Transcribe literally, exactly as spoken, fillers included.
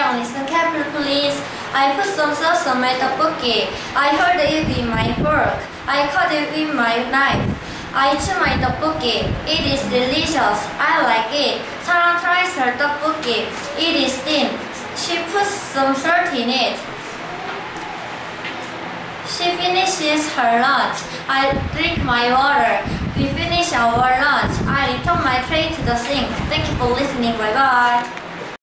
and listen carefully, please. I put some sauce on my tteokbokki. I hold it with my fork. I cut it with my knife. I chew my tteokbokki. It is delicious. I like it. Sarah tries her tteokbokki. It is thin. She puts some salt in it. She finishes her lunch. I drink my water. We finish our lunch. I return my tray to the sink. Thank you for listening. Bye bye.